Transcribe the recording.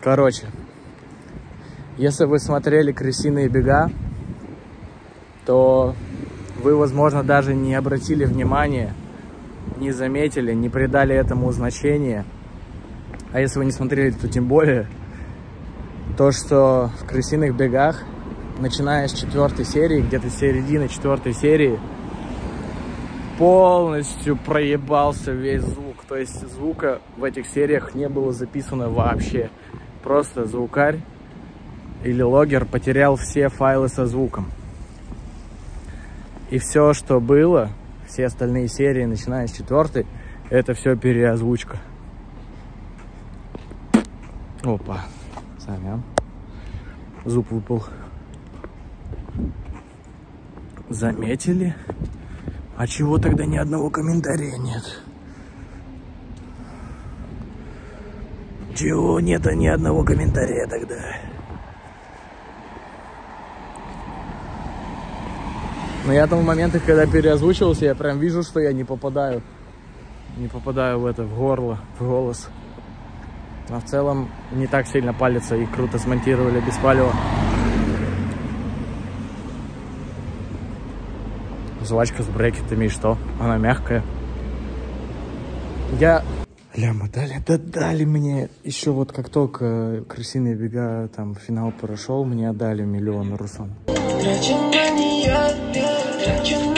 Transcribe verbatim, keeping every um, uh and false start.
Короче, если вы смотрели «Крысиные бега», то вы, возможно, даже не обратили внимания, не заметили, не придали этому значения. А если вы не смотрели, то тем более, то, что в «Крысиных бегах», начиная с четвертой серии, где-то с середины четвертой серии, полностью проебался весь звук. То есть звука в этих сериях не было записано вообще. Просто звукарь или логер потерял все файлы со звуком. И все, что было, все остальные серии, начиная с четвертой, это все переозвучка. Опа, сорян. Зуб выпал. Заметили? А чего тогда ни одного комментария нет? Чего нет ни одного комментария тогда? Но я там в моментах, когда переозвучивался, я прям вижу, что я не попадаю. Не попадаю в это, в горло, в голос. А в целом не так сильно палится и круто смонтировали без палева. Жвачка с брекетами, и что? Она мягкая. Я... Ляма дали, да дали мне. Еще вот как только «Крысиные бега», там, финал прошел, мне отдали миллион, Руслан.